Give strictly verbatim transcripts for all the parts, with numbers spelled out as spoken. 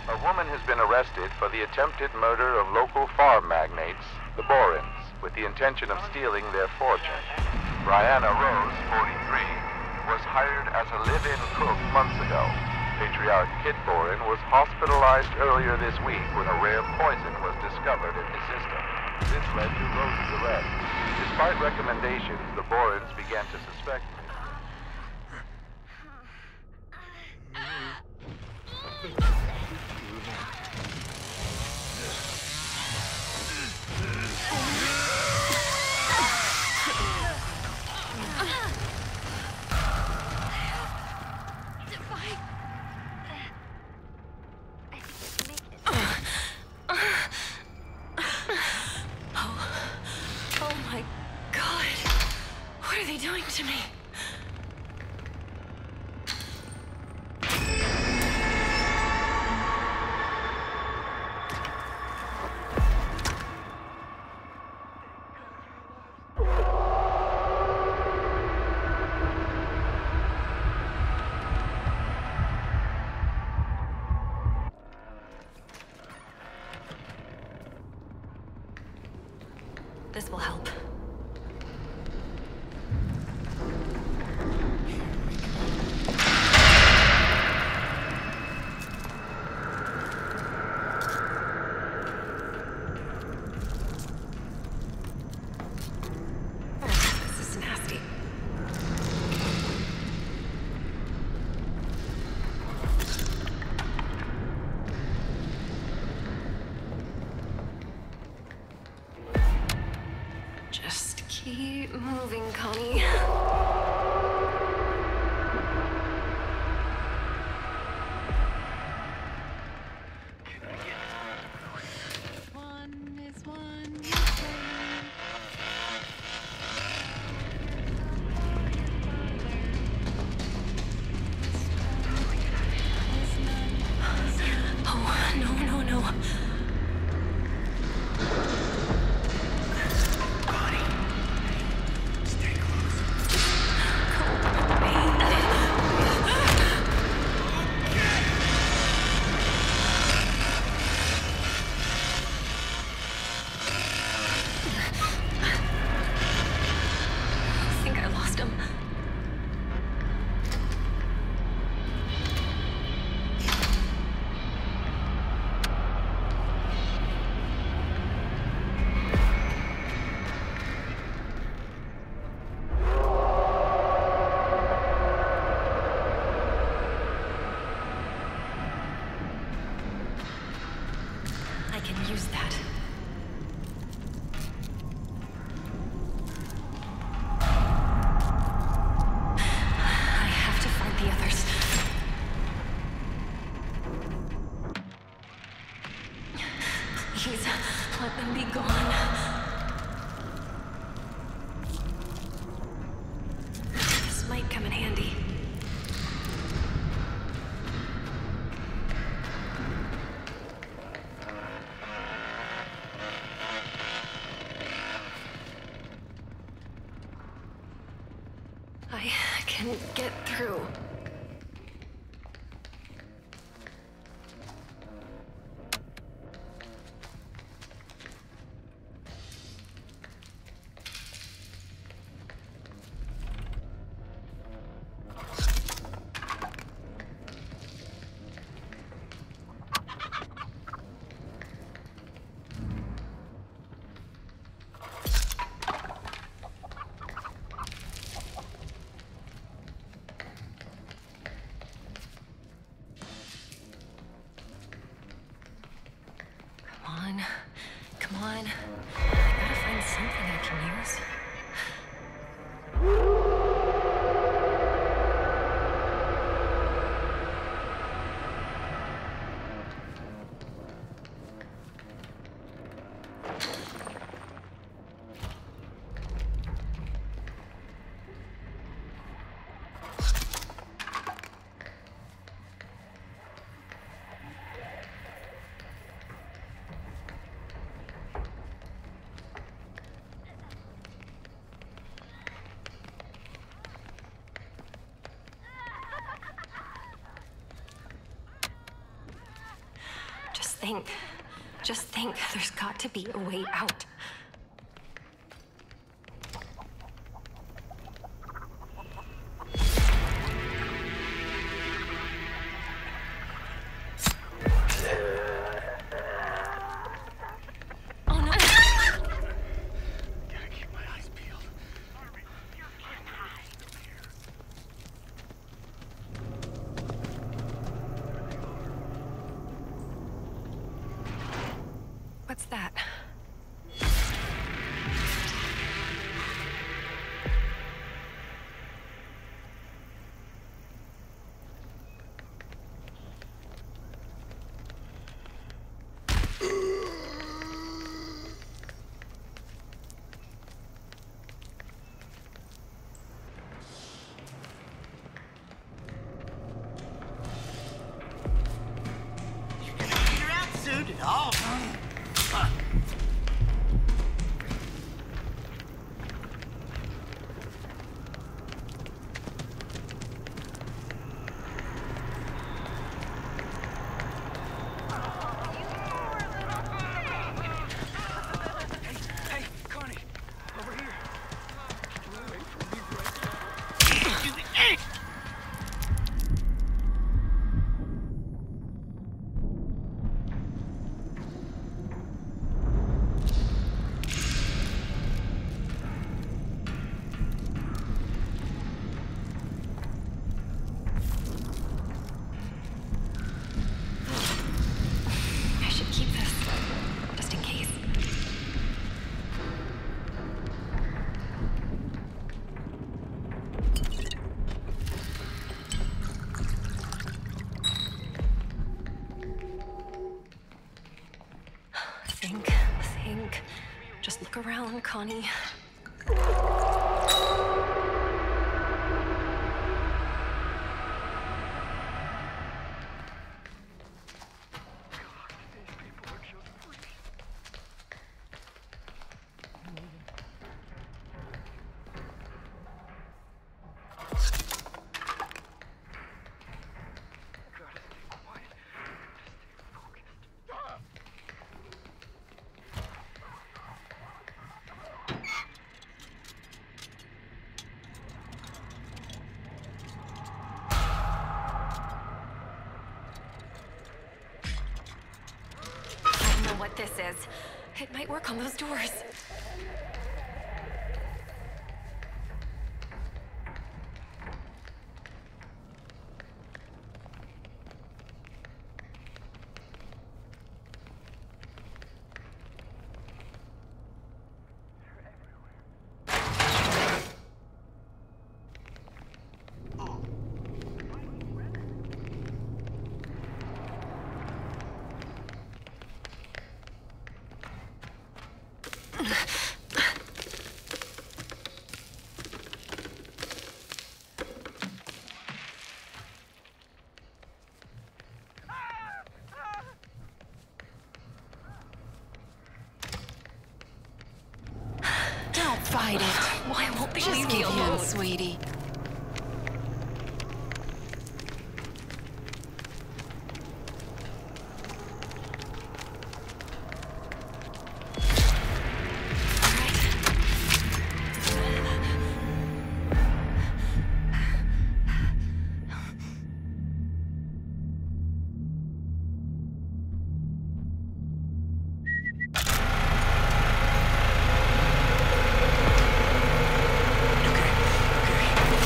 A woman has been arrested for the attempted murder of local farm magnates, the Borins, with the intention of stealing their fortune. Brianna Rose, forty-three, was hired as a live-in cook months ago. Patriarch Kit Borin was hospitalized earlier this week when a rare poison was discovered in his system. This led to Rose's arrest. Despite recommendations, the Borins began to suspect him. To me. This will help. Keep moving, Connie. One is one. Oh, no, no, no. Use that. I have to find the others. Please, let them be gone. This might come in handy. I can get through. think. Just think. There's got to be a way out. What's that? You're out soon at all. Think, think. Just look around, Connie. What this is. It might work on those doors. Don't fight it. Why won't they Just leave me give alone? in, sweetie. Okay, okay.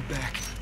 back.